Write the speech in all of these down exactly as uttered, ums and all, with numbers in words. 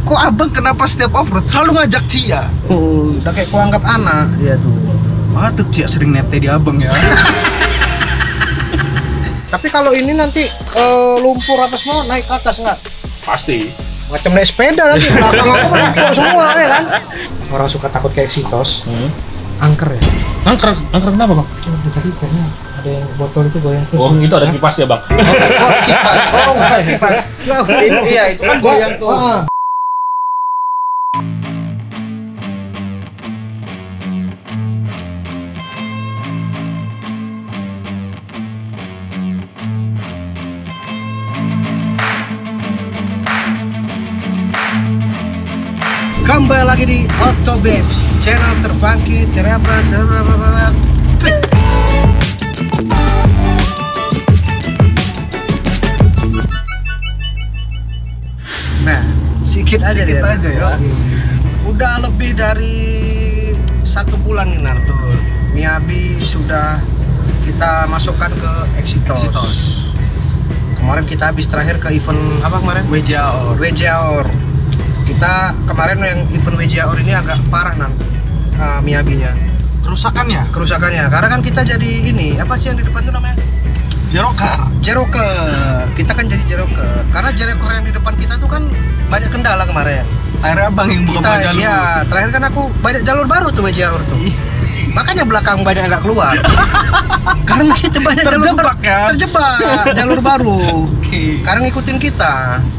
Kok abang kenapa setiap off-road selalu ngajak Cia? Oh, udah kayak ku anggap anak dia tuh. Wah, tuh Cia sering nete di abang ya. Tapi kalau ini nanti uh, lumpur apa semua naik ke atas nggak? Pasti. Macam naik sepeda nanti belakang aku lumpur semua ya kan? Orang suka takut kayak Exitos. Hmm. Angker ya? Angker, angker kenapa bang? Oh, tadi kayaknya ada yang botol itu goyang terus. Oh, itu ada kipas ya bang? Oh, kipas. Oh, enggak kipas. Iya, itu kan goyang tuh. Oh. Kembali lagi di Otobabes, channel terfunky, terapa, serapa. Nah, sedikit aja Sedikit deh. aja ya. Udah lebih dari satu bulan nih Naruto. Miyabi sudah kita masukkan ke Exitos. Exitos. Kemarin kita habis terakhir ke event apa kemarin? W J A O. W J A O. Kita kemarin yang event W J A O ini agak parah nan uh, Miyabinya. Kerusakannya? Kerusakannya, karena kan kita jadi ini apa sih yang di depan tuh namanya? Jeroker. Jeroker. Kita kan jadi jeroker. Karena jeroker yang di depan kita tuh kan banyak kendala kemarin. Akhirnya abang yang buka Kita jalur. ya terakhir kan aku banyak jalur baru tuh W J A O tuh. Makanya belakang banyak agak keluar. Karena kita banyak jalur Terjebak baru, ya? terjebak jalur baru. Oke. Karena ngikutin kita.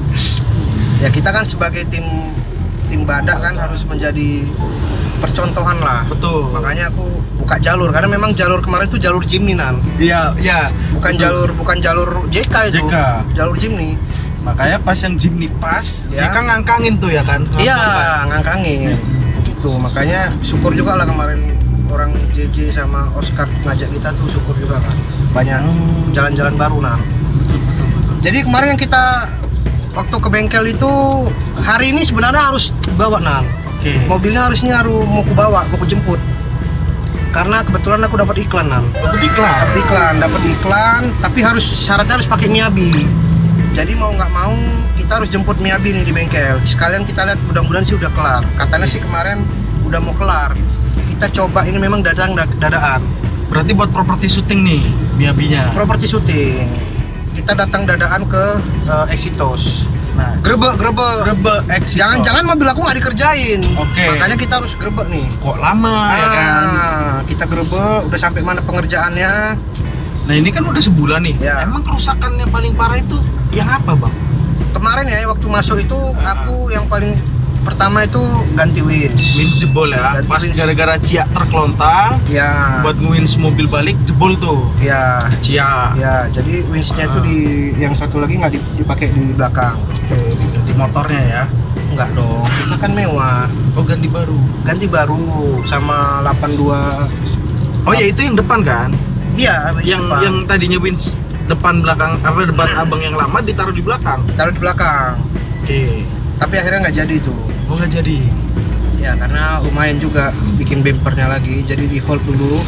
Ya kita kan sebagai tim tim badak kan harus menjadi percontohan lah. Betul. Makanya aku buka jalur karena memang jalur kemarin itu jalur Jimny nan. Iya, iya. Bukan Betul. jalur bukan jalur J K itu. J K. Jalur Jimny. Makanya pas yang Jimny pas, Ya. J K ngangkangin tuh ya kan? Iya, ngangkangin. Gitu. Makanya syukur juga lah kemarin orang J J sama Oscar ngajak kita tuh syukur juga kan. Banyak Hmm. jalan-jalan baru nan. Betul, betul, betul. Jadi kemarin yang kita waktu ke bengkel itu hari ini sebenarnya harus bawa nan. Oke. Mobilnya harusnya harus mau ku bawa, mau ku jemput. Karena kebetulan aku dapat iklan nan. Dapat iklan. Dapat iklan, dapat iklan, tapi harus syaratnya harus pakai Miyabi. Jadi mau nggak mau kita harus jemput Miyabi nih di bengkel. Sekalian kita lihat mudah-mudahan sih udah kelar. Katanya sih kemarin udah mau kelar. Kita coba ini memang dadang dadaan. Berarti buat properti syuting nih, Miyabinya. Properti syuting. Kita datang dadaan ke uh, Exitos. Nah, Grebek, grebek. Grebek Exitos. Jangan-jangan mobil aku nggak dikerjain. Oke. Makanya kita harus grebek nih. Kok lama ya kan? Ah, kita grebek, udah sampai mana pengerjaannya? Nah ini kan udah sebulan nih. Ya. Emang kerusakan yang paling parah itu yang apa bang? Kemarin ya waktu masuk itu Ah. aku yang paling pertama itu ganti winch. Winch jebol ya. Ganti Pas winch. gara-gara Cia terkelontang, Ya. buat nge-winch mobil balik jebol tuh. Ya. Cia. Ya, jadi winchnya itu Ah. di yang satu lagi nggak di- dipakai di belakang. Oke, diganti motornya ya. Enggak dong, kita kan mewah. Oh ganti baru. Ganti baru sama delapan dua. Oh ya itu yang depan kan? Iya, winch Yang depan. yang tadinya winch depan belakang apa depan abang yang lama ditaruh di belakang. taruh di belakang. Oke. Tapi akhirnya nggak jadi itu. Oh nggak jadi. Ya karena lumayan juga bikin bumpernya lagi, jadi di hold dulu.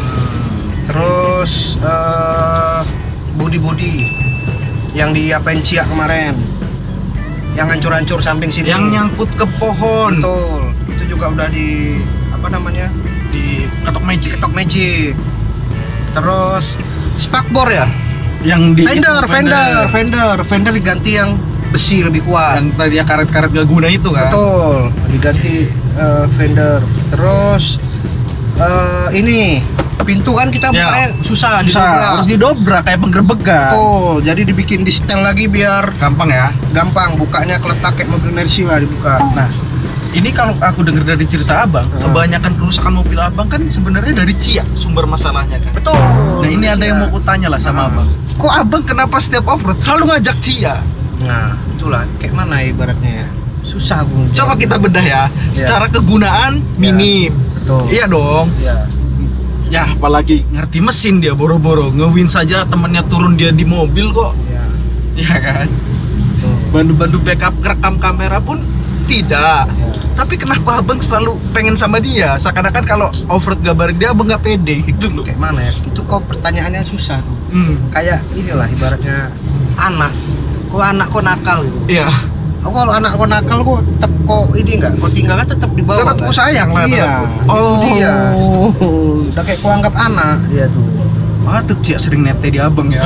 Terus eh, bodi-bodi yang diapain Cia kemarin, yang hancur-hancur samping sini. Yang nyangkut ke pohon. Betul, itu juga udah di apa namanya, Di ketok magic. ketok magic. Terus spakbor ya, Yang di fender, itu, fender, fender, fender diganti yang besi lebih kuat. Yang tadi ya karet-karet gak guna itu kan? Betul, diganti eh, fender. Terus eh, ini pintu kan kita Ya, bukanya susah, Susah, didobrak. harus didobrak kayak penggerbekan. Betul, jadi dibikin di setel lagi biar Gampang ya. gampang bukanya, keletak kayak mobil Mercy lah dibuka. Nah, ini kalau aku dengar dari cerita abang, Hmm. kebanyakan kerusakan mobil abang kan sebenarnya dari Cia sumber masalahnya kan. Betul. Nah ini ada yang mau Cia. kutanya lah sama Hmm. abang. Kok abang kenapa setiap off-road selalu ngajak Cia? Nah, itulah kayak mana ibaratnya ya. Susah aku. Coba kita bedah ya. Ya. Secara kegunaan minim. Betul. Iya dong. Iya. Ya apalagi ngerti mesin dia boro-boro ngewin saja temennya turun dia di mobil kok. Iya. Iya kan. Betul. Bantu-bantu backup rekam kamera pun tidak. Ya. Tapi kenapa abang selalu pengen sama dia? Seakan-akan kalau off-road gak bareng dia abang gak pede gitu loh. Kayak mana ya? Itu kok pertanyaannya susah. Hmm. Kayak inilah ibaratnya anak. Kok anak kok nakal gitu. Iya. Aku kalau anak kau nakal kok tetap kok ini enggak, kau tinggalnya tetap di bawah. Tetap kau sayang lah. Iya. Tetap. Oh dia. Udah kayak kau anggap anak dia tuh. Ah tuh Cia sering nete di abang ya.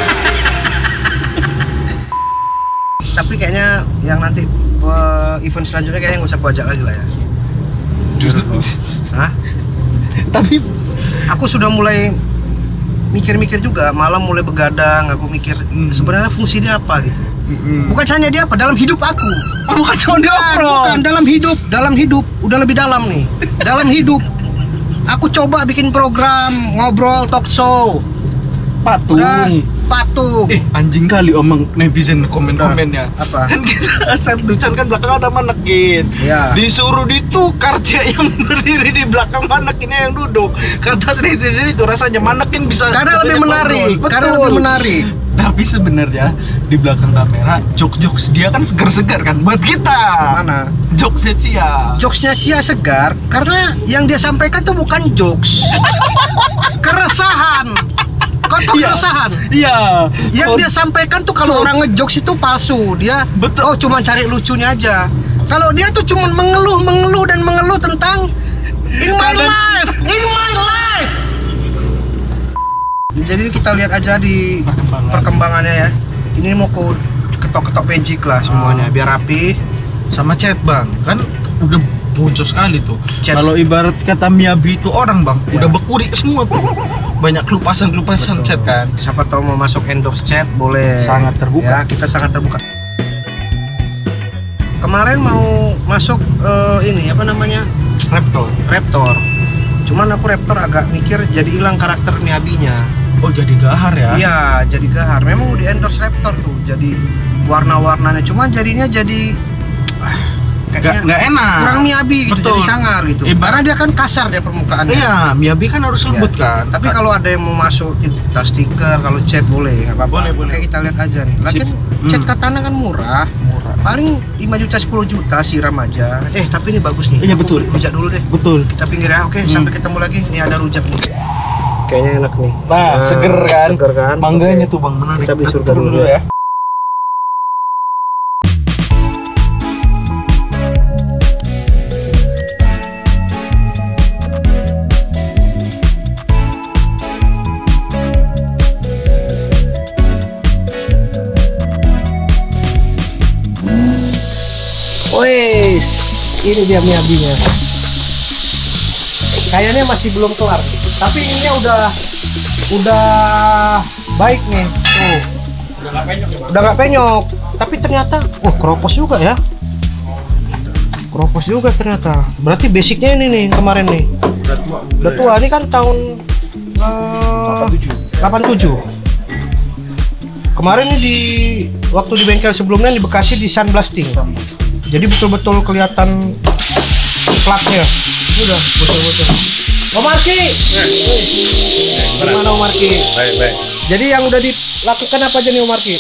Tapi kayaknya yang nanti uh, event selanjutnya kayaknya nggak usah aku ajak lagi lah ya. Justru. Hah? Tapi Aku sudah mulai mikir-mikir juga, malam mulai begadang. Aku mikir Hmm. sebenarnya fungsi dia apa gitu. mm, Bukan hanya dia apa, dalam hidup aku. oh, bukan cuma dia Bukan, bro. bukan, dalam hidup, dalam hidup, udah lebih dalam nih. Dalam hidup, aku coba bikin program ngobrol talk show. Patung. Udah patung. Eh anjing kali omong netizen komen-komennya. Apa? Kan kita set ducan kan belakang ada manekin. Ya. Disuruh ditukar Cek yang berdiri di belakang manekinnya yang duduk. Kata netizen itu rasanya manekin bisa Karena lebih banyak menarik, ngobrol. karena Betul. lebih menarik. Tapi sebenarnya di belakang kamera jokes-jokes dia kan segar-segar kan buat kita. Mana? Jokesnya Cia. Jokesnya Cia segar karena yang dia sampaikan tuh bukan jokes. Keresahan. Kau tahu Iya. keresahan? Iya. Yang Oh, dia sampaikan tuh kalau So- orang ngejokes itu palsu. Dia Betul. oh cuma cari lucunya aja. Kalau dia tuh cuma mengeluh, mengeluh dan mengeluh tentang in my Kadang- life, in my life. Jadi kita lihat aja di Perkembangan. perkembangannya ya. Ini mau ku ketok-ketok magic lah semuanya Oh. biar rapi. sama chat bang kan udah boncos sekali tuh. Chat. Kalau ibarat kata Miyabi itu orang bang, Ya. udah bekuri semua tuh. Banyak kelupasan-kelupasan chat kan. Siapa tahu mau masuk endorse chat boleh. Sangat terbuka. Ya, kita sangat terbuka. Kemarin mau masuk eh, ini apa namanya? Raptor. Raptor. Cuman aku Raptor agak mikir jadi hilang karakter Miyabinya. Oh jadi gahar ya? Iya, jadi gahar. Memang udah endorse Raptor tuh. Jadi warna-warnanya cuman jadinya jadi ah, Nggak, kayaknya nggak enak. kurang Miyabi gitu, Betul. jadi sangar gitu. Ibarat- Karena dia kan kasar dia permukaannya. Iya, Miyabi kan harus lembut Ya. kan. Tapi kalau ada yang mau masuk kita stiker, kalau chat boleh, nggak apa-apa. Boleh, boleh. Oke, kita lihat aja nih. Lagi Sip. chat Hmm. katana kan murah. murah. Paling lima juta sepuluh juta siram aja. Eh, tapi ini bagus nih. Iya, Aku betul. beli rujak dulu deh. Betul. Kita pinggir ya. Oke, Hmm. sampai ketemu lagi. Ini ada rujak nih. Kayaknya enak nih. Nah, seger kan? Seger kan? Mangganya Oke. tuh bang menarik. Kita beli Aku surga turun dulu ya. Wes, ini dia Miyabinya. Kayaknya masih belum kelar, tapi ininya udah udah baik nih. Tuh. Udah nggak penyok ya bang? Udah nggak penyok, tapi ternyata, wah keropos juga ya. Keropos juga ternyata. Berarti basicnya ini nih kemarin nih. Udah tua. Udah tua, ini kan tahun eh, delapan tujuh. Kemarin nih di waktu di bengkel sebelumnya di Bekasi di sunblasting. Jadi betul-betul kelihatan platnya. Ini udah bocor-bocor. Om Marki. Gimana Om Marki? Baik, baik. Jadi yang udah dilakukan apa aja nih Om Marki?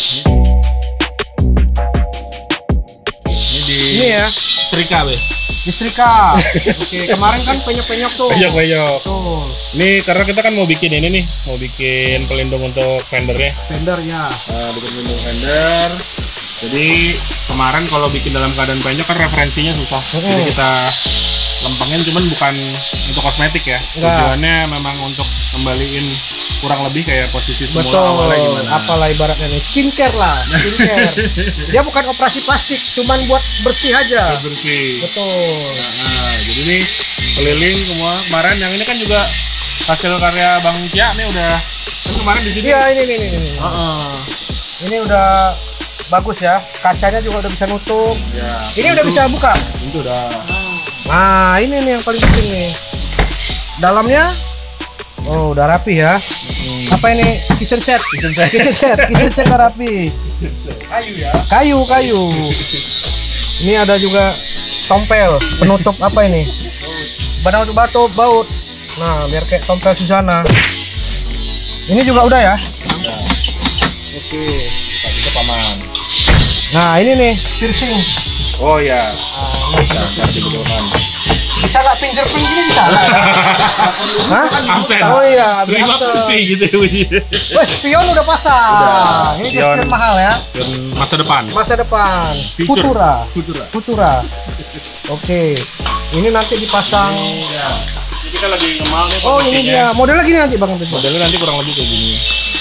Ini di Ini ya, setrika, Be. listrika. Oke, kemarin kan penyok-penyok tuh. Penyok, penyok. Tuh, Ini karena kita kan mau bikin ini nih, mau bikin pelindung untuk fendernya. fender ya. Nah, bikin pelindung fender. Jadi kemarin kalau bikin dalam keadaan penyok kan referensinya susah. Jadi Mm-mm. kita lempengin, cuman bukan untuk kosmetik ya. Enggak. Tujuannya memang untuk kembaliin kurang lebih kayak posisi semula Betul. awalnya gimana. Apalah ibaratnya nih, skincare lah, skincare. Dia bukan operasi plastik, cuman buat bersih aja. Biar bersih. Betul. Nah, jadi ini keliling semua. Kemarin yang ini kan juga hasil karya Bang Cia nih udah kan kemarin di sini. Iya, ini ini ini. ini. Heeh. Ini udah bagus ya. Kacanya juga udah bisa nutup. Ya. Ini udah bisa buka. Itu udah. Nah, ini nih yang paling penting nih. Dalamnya oh, udah rapi ya. Apa ini? Kitchen set. Kitchen set. Kitchen set. Kitchen set udah rapi. Kayu ya. Kayu, kayu. Ini ada juga tompel, penutup apa ini? Penutup batu baut. Nah, biar kayak tompel Susana. Ini juga udah ya? Udah. Oke. Kita bisa paman. Nah, ini nih piercing. Oh ya. Nah, ini. Nah, nanti dibetulkan. Bisa nggak fingerprint gini bisa? Hah? Absen. Oh iya, Terima biasa. kasih gitu ya bunyinya. Wes, spion udah pasang. Udah. Ini Spion. spion mahal ya. Dan masa depan. Masa depan. Future. Futura. Futura. Futura. Oke. Ini nanti dipasang. Ya. Ini kita lagi ngemal nih. Oh, ini dia. Modelnya gini nanti Bang. Modelnya nanti kurang lebih kayak gini.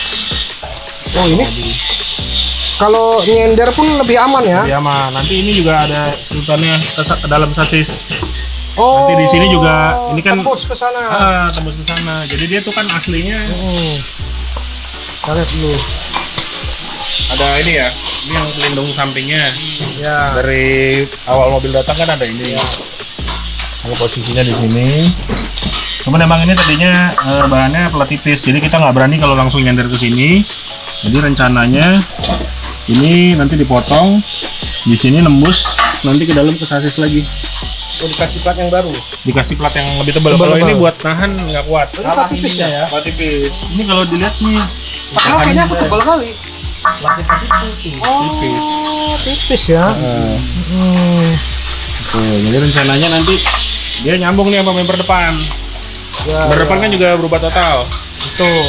Oh, ini. Kalau nyender pun lebih aman ya. Ya mah, nanti ini juga ada sultannya ke, ke dalam sasis. Oh. Nanti di sini juga ini kan tembus ke sana. Ah, tembus ke sana. Jadi dia tuh kan aslinya Hmm. Kita lihat dulu. ada ini ya. Ini yang pelindung sampingnya. Ya. Dari awal mobil datang kan ada ini. Ya. Kalau posisinya di sini. Cuman emang ini tadinya eh, bahannya pelat tipis. Jadi kita nggak berani kalau langsung nyender ke sini. Jadi rencananya ini nanti dipotong, di sini nembus, nanti ke dalam ke sasis lagi. Oh, dikasih plat yang baru. Dikasih plat yang lebih tebal. Tebal, Kalau tebal. ini buat nahan nggak kuat. Ini plat tipisnya ya. Plat tipis. Ini kalau dilihat nih. Padahal kayaknya aku tebal kali. Plat tipis itu tipis. Oh, tipis ya. Nah, Hmm. tuh, jadi rencananya nanti dia nyambung nih sama bumper depan. Ya, Bumper ya. depan kan juga berubah total. Betul.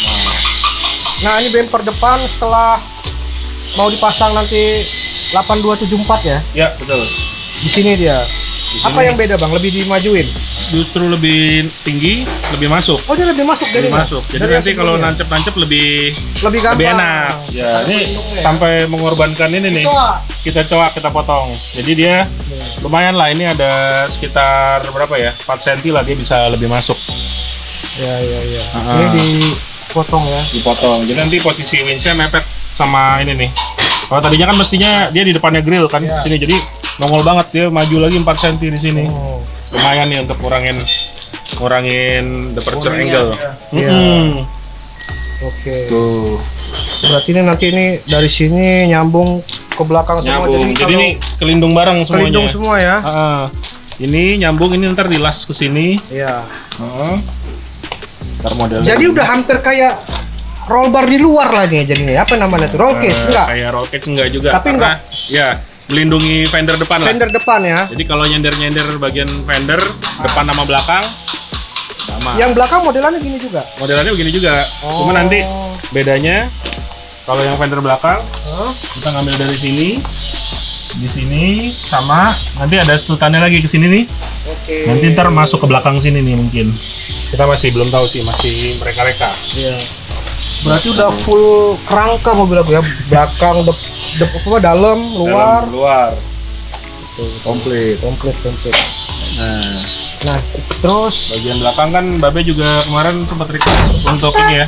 Nah, ini bumper depan setelah mau dipasang nanti delapan dua tujuh empat ya. Ya betul. Di sini dia. Di Apa sini yang beda Bang? Lebih dimajuin? justru lebih tinggi, lebih masuk. Oh, dia lebih masuk dari Lebih masuk. Jadi dari nanti yang kalau sebelumnya? nancep-nancep lebih lebih gampang. lebih enak. Ya, ini Bentuknya. sampai mengorbankan ini nih. Coba. Kita coak, kita potong. Jadi dia lumayan lah, ini ada sekitar berapa ya? empat sentimeter lah dia bisa lebih masuk. Ya, ya, ya. Ah. Ini dipotong ya. Dipotong. Jadi nanti posisi winchnya mepet sama ini nih. Kalau tadinya kan mestinya dia di depannya grill kan Ya. sini, jadi nongol banget dia maju lagi empat sentimeter di sini. Oh. Lumayan nih untuk ngurangin ngurangin departure Volume-nya, angle. ya. Mm-mm. Oke. Tuh. Berarti ini nanti ini dari sini nyambung ke belakang semua. Nyambung. Jadi, kalau ini kelindung bareng semuanya. kelindung semua ya. Ah, ini nyambung, ini ntar dilas ke sini. Iya. Heeh. Ntar modelnya. Jadi udah hampir kayak roll bar di luar lah nih jadinya. Apa namanya tuh? Roll case Eh, enggak? Kayak roll cage enggak juga. Tapi karena, ya melindungi fender depan lah. Fender depan ya. Jadi kalau nyender-nyender bagian fender depan sama belakang sama. Yang belakang modelannya gini juga. Modelannya begini juga. Oh. Cuma nanti bedanya kalau yang fender belakang Hah? kita ngambil dari sini, di sini sama nanti ada stutannya lagi ke sini nih. Oke. Nanti ntar masuk ke belakang sini nih mungkin. Kita masih belum tahu sih, masih mereka-reka. Iya. Berarti udah full kerangka mobil aku ya. Belakang, dep, dep, apa, dalam, luar. Dalam, luar. Komplit. Komplit, komplit. Nah, Nah, terus bagian belakang kan Babe juga kemarin sempat request untuk ini ya,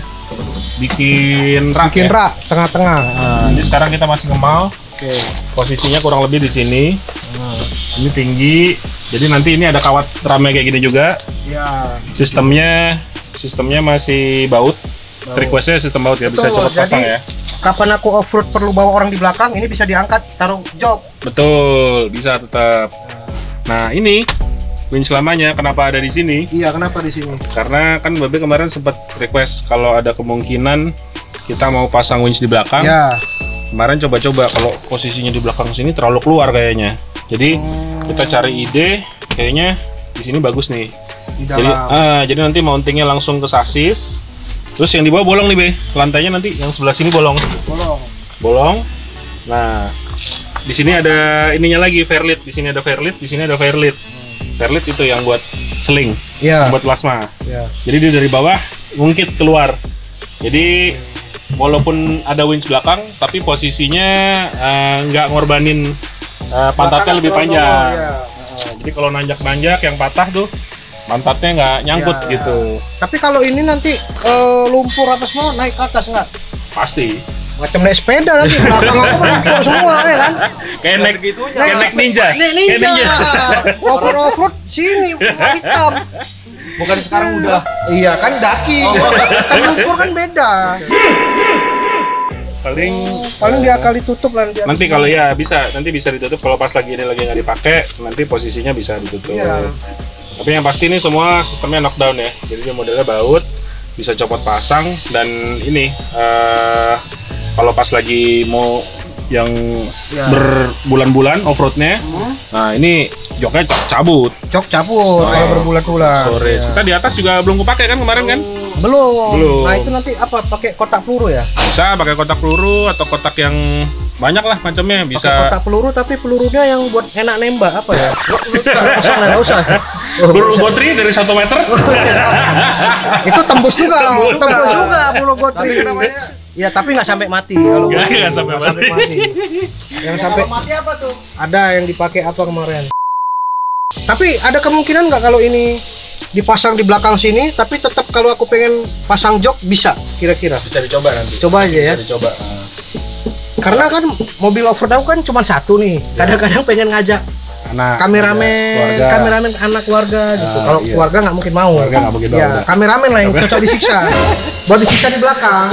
bikin rak. bikin ya. rak tengah-tengah. Nah, ini sekarang kita masih ngemal. Oke. Posisinya kurang lebih di sini. Nah, ini tinggi. Jadi nanti ini ada kawat ramai kayak gini juga. Ya. Sistemnya sistemnya masih baut. Baut. Requestnya sistem baut ya, bisa Betul, cepat pasang jadi- ya. Kapan aku off-road perlu bawa orang di belakang, ini bisa diangkat, taruh jok. Betul, bisa tetap. Nah, ini winch lamanya kenapa ada di sini? Iya, kenapa di sini? Karena kan Babe kemarin sempat request kalau ada kemungkinan kita mau pasang winch di belakang. Ya. Kemarin coba-coba kalau posisinya di belakang sini terlalu keluar kayaknya. Jadi kita cari ide, kayaknya di sini bagus nih. Di Jadi, dalam. ah, jadi nanti mountingnya langsung ke sasis. Terus yang di bawah bolong nih Be, lantainya nanti yang sebelah sini bolong. Bolong. Bolong. Nah, di sini ada ininya lagi fairlit. Di sini ada fairlit, di sini ada fairlit. Fairlit itu yang buat seling, Iya. buat plasma. Ya. Jadi dia dari bawah ngungkit keluar. Jadi walaupun ada winch belakang, tapi posisinya eh, nggak ngorbanin eh, pantatnya lebih panjang. Ya. Nah, jadi kalau nanjak-nanjak yang patah tuh pantatnya nggak nyangkut Ya. gitu. Tapi kalau ini nanti eh, lumpur apa semua naik ke atas nggak? Pasti. Macam naik sepeda nanti belakang aku lumpur semua ya kan? Kayak naik kayak naik ninja. Naik Kayak ninja. Off-road off-road sini warna hitam. Bukan sekarang udah. Iya kan daki. Kan lumpur kan beda. Paling Paling diakali tutup lah nanti. nanti kalau ya bisa, nanti bisa ditutup kalau pas lagi ini lagi nggak dipakai, nanti posisinya bisa ditutup. Iya. Tapi yang pasti ini semua sistemnya knockdown ya. Jadi dia modelnya baut, bisa copot pasang dan ini eh, kalau pas lagi mau yang Ya. berbulan-bulan off-roadnya. Hmm. Nah ini joknya cok cabut. Cok cabut Oh, kalau berbulan-bulan. Sore. Ya. Kita di atas juga belum kepake kan kemarin kan? Belum. Belum. Nah itu nanti apa? Pakai kotak peluru ya? Bisa pakai kotak peluru atau kotak yang banyak lah macamnya. Pakai Bisa. kotak peluru tapi pelurunya yang buat enak nembak apa ya? Usah nggak usah. Peluru gotri dari satu meter. Itu tembus juga loh. Tembus. Tembus juga peluru gotri namanya. Ya tapi nggak sampai mati kalau Nggak, gotri. nggak sampai Nggak mati. Yang sampai Mati apa tuh? ada yang dipakai apa kemarin? Tapi ada kemungkinan nggak kalau ini dipasang di belakang sini, tapi tetap kalau aku pengen pasang jok bisa kira-kira. Bisa dicoba nanti. Coba aja ya. Bisa dicoba. Nah. Karena kan mobil off-road aku kan cuma satu nih. Kadang-kadang pengen ngajak Anak, kameramen, keluarga. kameramen anak keluarga gitu. Ah, Kalau iya. keluarga nggak mungkin mau. Keluarga nggak mungkin mau, Ya, udah. kameramen lah yang cocok disiksa. Buat disiksa di belakang.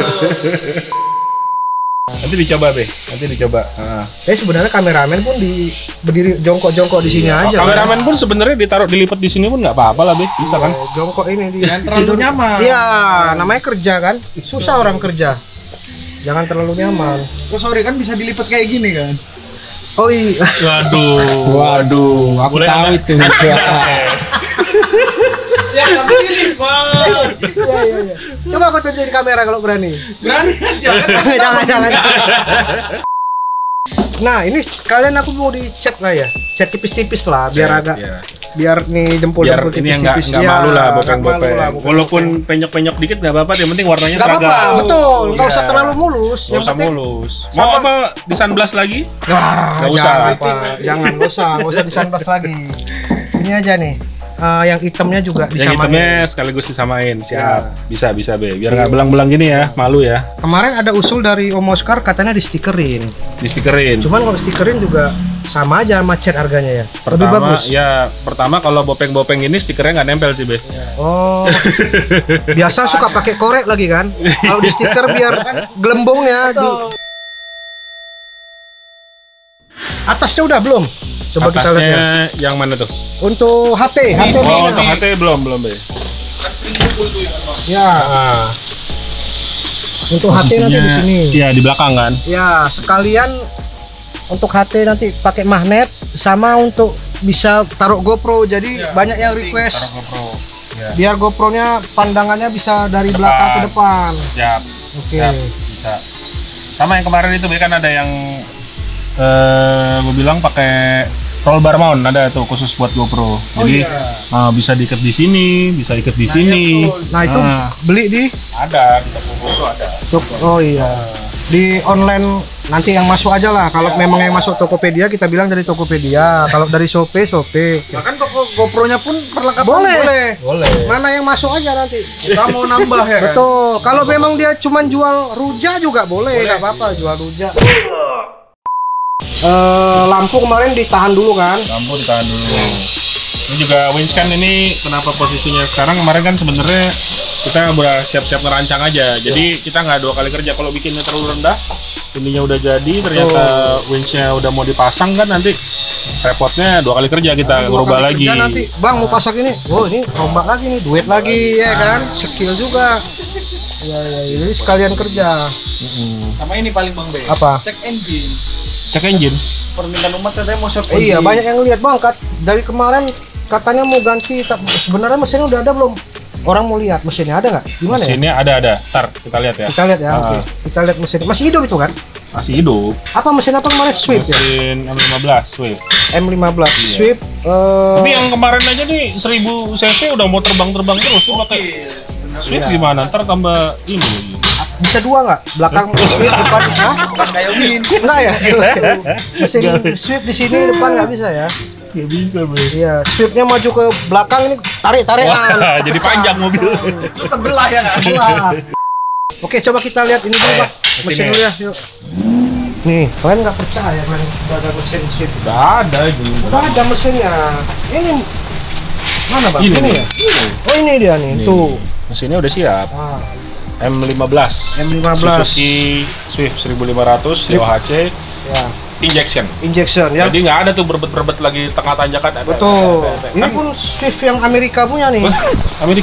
Nanti dicoba be, nanti dicoba. Nah. Tapi sebenarnya kameramen pun di berdiri jongkok-jongkok di sini aja. Oh, kameramen pun sebenarnya ditaruh dilipat di sini pun nggak apa-apa lah be, bisa kan? Eh, jongkok ini di Jangan terlalu nyaman. Iya, namanya kerja kan. Susah orang kerja. Jangan terlalu nyaman. Oh sorry kan bisa dilipat kayak gini kan? Oh iya. Waduh, Waduh, aku Boleh tahu nggak? itu. Ya tapi dilipat. Iya, iya, iya. Coba aku tunjukin kamera kalau berani. Berani aja kan? jangan, jangan, jangan. Nah, ini sekalian aku mau dicat lah ya. Cat tipis-tipis lah biar agak Iya. biar nih Biar jempol-jempol ini yang nggak tipis-tipis. nggak Ya, malu lah nggak malu bopeng-bopeng. lah, bopeng-bopeng. Walaupun penyok-penyok dikit nggak apa-apa, yang penting warnanya Nggak seragam. apa-apa, betul. Nggak Iya. usah terlalu mulus. Nggak usah penting- mulus. Mau Sama- apa di sunblast lagi? Wah, Nggak usah. jangan, Pak. Jangan, nggak usah, nggak usah disanbas lagi. Ini aja nih, eh, yang hitamnya juga Yang disamain. hitamnya sekaligus disamain, siap. Ya. Bisa, bisa be. Biar nggak belang-belang gini ya, malu ya. Kemarin ada usul dari Om Oscar katanya di stikerin. Di stikerin. Cuman kalau stikerin juga sama aja sama cat harganya ya. Lebih Pertama, bagus. ya pertama kalau bopeng-bopeng ini stikernya nggak nempel sih be. Oh, biasa suka pakai korek lagi kan? Kalau di stiker biar gelembungnya di atasnya udah belum? Coba kita lihat ya. Atasnya yang mana tuh? Untuk H T, H T Oh, nih. untuk H T belum, belum be. Ya, Nah, untuk H T nanti di sini. Iya, di belakang kan. Ya, sekalian untuk H T nanti pakai magnet sama untuk bisa taruh GoPro. Jadi banyak yang request GoPro. Ya. biar GoPro-nya pandangannya bisa dari Depan. belakang ke depan. Siap. Oke. Siap, bisa. Sama yang kemarin itu be kan ada yang eh gue bilang pakai roll bar mount, ada tuh khusus buat GoPro. Jadi iya. eh, bisa diikat di sini, bisa ikat di sini. Nah, itu Nah, beli di ada di toko GoPro ada. Tok- oh iya. Di online nanti yang masuk aja lah. Kalau memang yang masuk Tokopedia kita bilang dari Tokopedia. Kalau dari Shopee, Shopee. Bahkan toko GoPro-nya pun perlengkapan Boleh. boleh. Boleh. Mana yang masuk aja nanti. Kita mau nambah ya kan? Betul. Kalau memang dia cuma jual ruja juga boleh, nggak apa-apa jual ruja. Eh, lampu kemarin ditahan dulu kan? Lampu ditahan dulu. Ini juga winch kan ini kenapa posisinya sekarang, kemarin kan sebenarnya kita udah siap-siap ngerancang aja. Jadi kita nggak dua kali kerja. Kalau bikinnya terlalu rendah, ininya udah jadi, ternyata winchnya udah mau dipasang kan nanti repotnya dua kali kerja kita Dua ngerubah kali lagi. kerja nanti, bang mau pasang ini, oh ini rombak lagi nih, duit lagi ya kan, skill juga. Ya, ya, jadi sekalian kerja. Mm-mm. Sama ini paling Bang Be. Apa? Cek engine. Cek engine. Permintaan umat katanya mau short Eh, iya engine. banyak yang lihat bang, kat, dari kemarin katanya mau ganti, tak- sebenarnya mesinnya udah ada belum? Orang mau lihat mesinnya ada nggak? Gimana ya? Mesinnya ada ada. Ntar kita lihat ya. Kita lihat ya, Ah. oke. Kita lihat mesin. Masih hidup itu kan? Masih hidup. Apa mesin apa kemarin? Swift ya? Mesin M lima belas Swift. M lima belas Iya. Swift. eh, Tapi yang kemarin aja nih seribu cc udah mau terbang-terbang terus tuh pakai Swift Iya. gimana? Ntar tambah ini lagi. bisa dua nggak? Belakang Swift, depan hah? Bukan kayak Min. Enggak ya? Mesin Swift di sini, depan nggak bisa ya? Gak bisa, Be. Iya, Swiftnya maju ke belakang ini tarik-tarikan. Wah, jadi panjang mobil. Terbelah ya kan? Wah. Oke, coba kita lihat ini dulu, Eh, Pak. Mesin mesinnya. dulu ya, yuk. Nih, kalian nggak percaya kalian udah ada mesin Swift. Udah ada ini. Udah ada mesinnya. Ini mana, Bang? Ini, Ini, nih. ya? Oh, ini dia nih. Nih. Tuh. Mesinnya udah siap. Ah, M lima belas M lima belas. Suzuki Swift seribu lima ratus Leo H C Ya, injection. injection ya. Jadi nggak ada tuh berbet-berbet lagi tengah tanjakan. Betul. Ini Kan pun Swift yang Amerika punya nih. Wah, Amerika.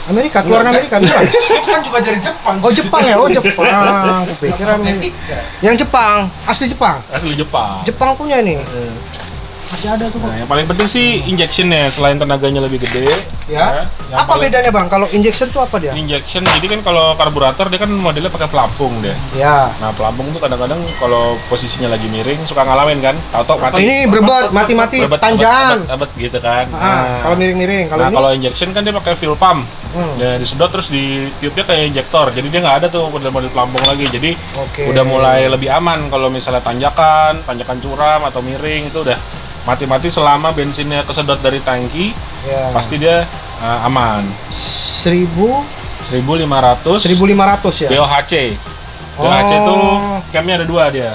Amerika, keluaran Amerika bukan? Swift kan juga dari Jepang. Oh Jepang ya, oh Jepang. Kupikir Amerika. Yang Jepang, asli Jepang. Asli Jepang. Jepang punya nih. Masih ada tuh Nah, kok. yang paling penting sih injectionnya, selain tenaganya lebih gede. Ya. yang Apa paling- bedanya bang? Kalau injection tuh apa dia? Injection, jadi kan kalau karburator dia kan modelnya pakai pelampung dia. Ya. Nah pelampung tuh kadang-kadang kalau posisinya lagi miring suka ngalamin kan, tahu-tahu mati. Ini berbet, mati-mati, Berbet, tanjakan. abet, abet, abet gitu kan. Ah, kalau miring-miring, kalau nah ini kalau injection kan dia pakai fuel pump. Hmm. Ya disedot terus di tiupnya kayak injektor. Jadi dia nggak ada tuh model-model pelampung lagi. Jadi Oke. udah mulai lebih aman kalau misalnya tanjakan, tanjakan curam atau miring itu udah mati-mati selama bensinnya kesedot dari tangki, ya. pasti dia uh, aman. seribu seribu lima ratus seribu lima ratus ya. D O H C. D O H C itu Oh. camnya ada dua dia.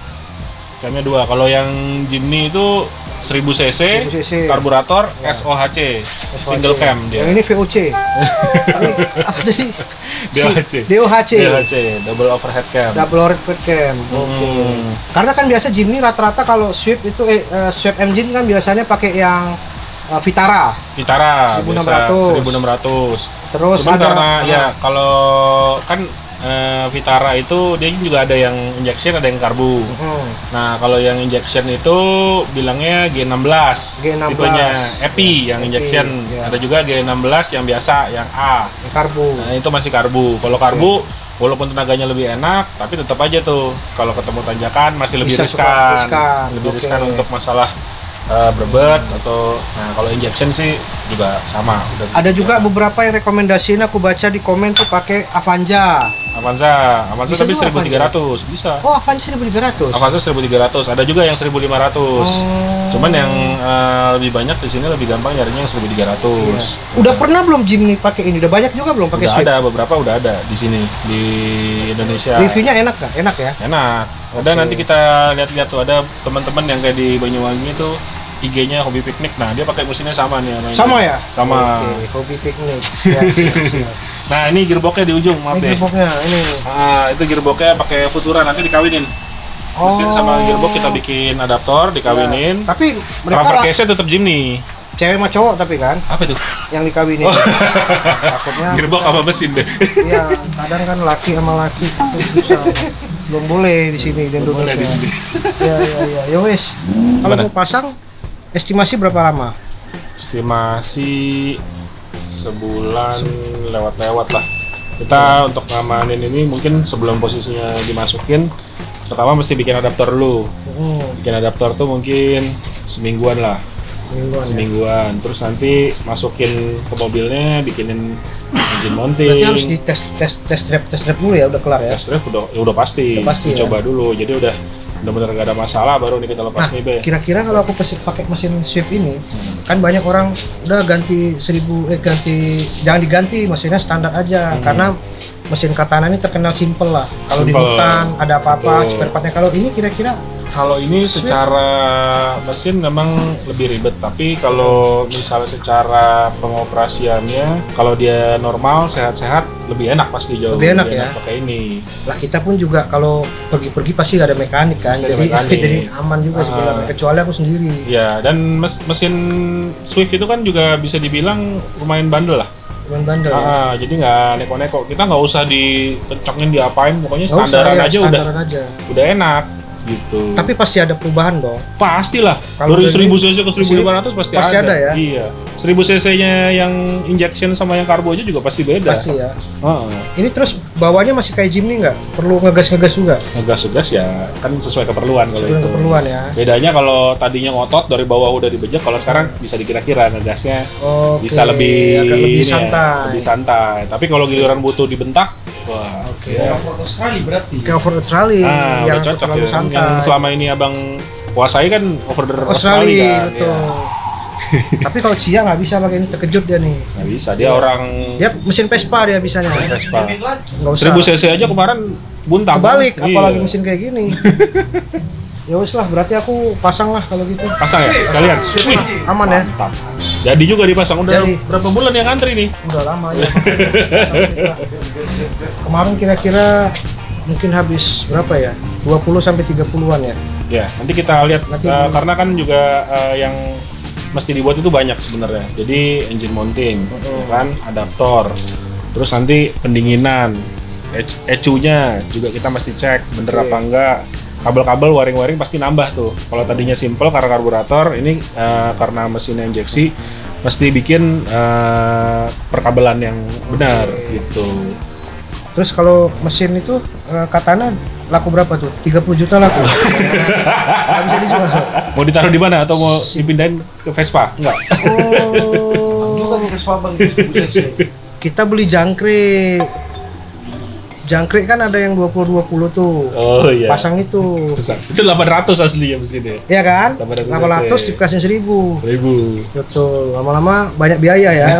Camnya dua. Kalau yang Jimny itu seribu cc, seribu cc. karburator Ya. S O H C, S O H C. single cam dia. Yang ini V O C. Ini apa tadi? D O H C. D O H C. D O H C, double overhead cam. Double overhead cam. Oke. Hmm. Karena kan biasa Jimny rata-rata kalau Swift itu eh, eh, Swift engine kan biasanya pakai yang eh, Vitara. Vitara seribu enam biasa ratus. seribu enam ratus. Terus Cuman ada karena ah, ya kalau kan eh, Vitara itu dia juga ada yang injection, ada yang karbu. hmm, Nah, kalau yang injection itu bilangnya G enam belas, G enam belas. tipenya E P I yang E P I, injection. ya. Ada juga G enam belas yang biasa, yang A. yang karbu. Nah, itu masih karbu. Kalau karbu walaupun tenaganya lebih enak, tapi tetap aja tuh kalau ketemu tanjakan masih lebih Bisa suka riskan. riskan. Lebih Oke. riskan untuk masalah eh, berbet atau nah kalau injection sih juga sama. Udah Ada juga biasa. beberapa yang rekomendasiin aku baca di komen tuh pakai Avanza. Avanza, Avanza Bisa tapi juga seribu tiga ratus bisa. Oh, Avanza seribu tiga ratus. Avanza seribu tiga ratus, ada juga yang seribu lima ratus. Oh. Cuman yang eh, lebih banyak di sini lebih gampang nyarinya yang seribu tiga ratus. Udah pernah belum Jimny pakai ini? Udah banyak juga belum pakai Udah Swift? ada beberapa udah ada di sini di Indonesia. Reviewnya enak nggak? Enak ya? Enak. Ada Oke. nanti kita lihat-lihat tuh ada teman-teman yang kayak di Banyuwangi itu I G-nya hobi piknik. Nah, dia pakai mesinnya sama nih sama ini. Sama ya? Sama. Oke, hobi piknik. Siap, siap. Nah, ini gearboxnya di ujung, maaf Ini deh. gearboxnya ini. Ah, itu gearboxnya pakai Futura nanti dikawinin. Mesin sama gearbox kita bikin adaptor, dikawinin. Ya, tapi mereka Cover lah, case-nya tetap Jimny. cewek sama cowok tapi kan Apa itu? yang dikawinin. Oh. Takutnya Gearbox apa mesin deh? iya, kadang kan laki sama laki itu susah. Belum boleh di sini di Belum boleh Indonesia. di sini. Iya, iya, iya. Ya wes. Kalau Gimana? mau pasang estimasi berapa lama? Estimasi sebulan lewat-lewat lah. Kita untuk ngamanin ini mungkin sebelum posisinya dimasukin, pertama mesti bikin adaptor dulu. Hmm, Bikin adaptor tuh mungkin semingguan lah, mingguan ya. semingguan. Terus nanti masukin ke mobilnya, bikinin engine Berarti harus mounting. di tes tes tes drive tes drive dulu ya, udah kelar ya. Test drive udah, ya udah pasti, Udah pasti dicoba dulu. Jadi udah benar-benar gak ada masalah baru nih kita lepas Nah, nih be. kira-kira kalau aku pesi- pakai mesin Swift ini, kan banyak orang udah ganti seribu eh ganti jangan diganti mesinnya standar aja Hmm. karena mesin Katana ini terkenal simple lah. Kalau di Simple. hutan ada apa-apa Betul. spare partnya. Kalau ini kira-kira Kalau ini secara mesin memang lebih ribet, tapi kalau misalnya secara pengoperasiannya, kalau dia normal, sehat-sehat, lebih enak pasti jauh. Lebih enak ya? pakai ini. lah kita pun juga kalau pergi-pergi pasti gak ada mekanik kan, Pasti ada jadi mekanik. jadi aman juga Ah. sebenarnya. Kecuali aku sendiri. Ya, dan mes- mesin Swift itu kan juga bisa dibilang lumayan bandel lah. Cuman bandel. ya. Ah, jadi nggak neko-neko. Kita nggak usah dikencengin, diapain, pokoknya Nggak usah, standaran ya, aja udah standaran aja. udah enak gitu. Tapi pasti ada perubahan dong. pastilah Kalau dari dari seribu cc ke seribu lima ratus pasti, pasti ada ya? Iya. seribu cc-nya yang injection sama yang karbo aja juga pasti beda. Pasti ya. Heeh. Ini terus bawahnya masih kayak Jimny nggak? Perlu ngegas-ngegas juga? Ngegas-ngegas ya kan sesuai keperluan kalau Sesuai itu. keperluan ya. Bedanya kalau tadinya ngotot dari bawah udah dibejek, kalau sekarang bisa dikira-kira ngegasnya Oke, bisa lebih agak lebih ini ya, santai. lebih santai. Tapi kalau giliran butuh dibentak, wah, Oke. ya. Australia berarti. Kayak over Australia Ah, yang udah cocok terlalu ya. santai. Yang selama ini abang kuasai kan over the Australia, Australia kan. betul. Ya. Tapi kalau Cia nggak bisa pakai ini, terkejut dia nih. Nggak bisa, dia orang Dia mesin Vespa dia bisanya. Vespa. Nggak usah. seribu cc aja kemarin buntang. Kebalik, Iya. apalagi mesin kayak gini. Ya wes lah, berarti aku pasang lah kalau gitu. Pasang ya sekalian. Sip Wih, lah, aman ya. mantap. Jadi juga dipasang udah Jadi. berapa bulan yang ngantri nih? Udah lama ya. Kemarin kira-kira mungkin habis berapa ya? dua puluh sampai tiga puluhan ya. Ya, nanti kita lihat Nanti eh, dulu. karena kan juga eh, yang mesti dibuat itu banyak sebenarnya. Jadi engine mounting, ya kan, adaptor, terus nanti pendinginan, E C U-nya juga kita mesti cek bener Oke. apa enggak. Kabel-kabel wiring-wiring pasti nambah tuh. Kalau tadinya simple karena karburator, ini uh, karena mesinnya injeksi, mesti bikin uh, perkabelan yang benar gitu. Terus kalau mesin itu eh, katana laku berapa tuh? tiga puluh juta laku. Nggak bisa dijual. Mau ditaruh di mana atau mau dipindahin ke Vespa? Enggak. Juga nih Vespa bang. Kita beli jangkrik. Jangkrik kan ada yang dua puluh dua puluh tuh. Oh iya. Pasang itu. Besar. Itu delapan ratus aslinya mesinnya. Iya kan? delapan ratus delapan ratus dikasih seribu. seribu. Betul. Lama-lama banyak biaya ya.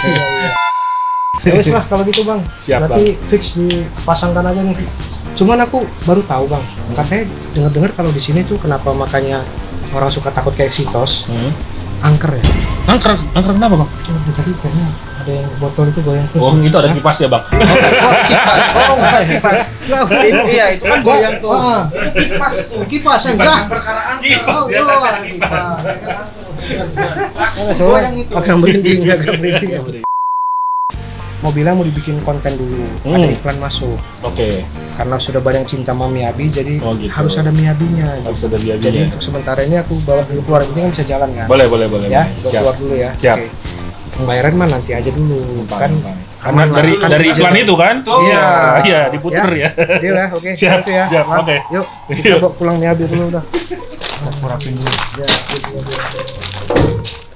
Ya wes lah kalau gitu bang. Siap, Berarti fix dipasangkan aja nih. Cuman aku baru tahu bang. Katanya dengar-dengar kalau di sini tuh kenapa makanya orang suka takut kayak Exitos. Hmm. Angker ya. Angker, angker kenapa bang? Oh, tadi kayaknya ada yang botol itu goyang terus. Oh itu ada kipas ya bang? Oh, kipas. Oh, enggak ya. Enggak, Itu iya itu kan goyang tuh. Ah, Kipas tuh. kipas enggak. Perkara angka. Kipas di Oh, atas oh, ada kipas. Kipas. Goyang itu. Agak merinding, agak merinding. Mobilnya mau dibikin konten dulu, Hmm. ada iklan masuk. Oke, Karena sudah banyak cinta sama Miyabi, jadi Oh, gitu. harus ada Miyabinya. harus ada dia Jadi untuk sementara ini aku bawa dulu keluar, ini kan bisa jalan kan? Boleh, boleh, boleh. Ya, boleh. gua Siap. keluar dulu ya. Siap. Oke. Pembayaran mah nanti aja dulu, kan? Karena aman lah, dari kan dari izin. iklan itu kan? Tuh. Iya. Iya, diputer ya. Deal ya, oke. Siap, Gitu ya. siap, Mak. oke. Yuk, kita bawa pulang Miyabi dulu udah. Aku rapin dulu. Ya, gitu, gitu.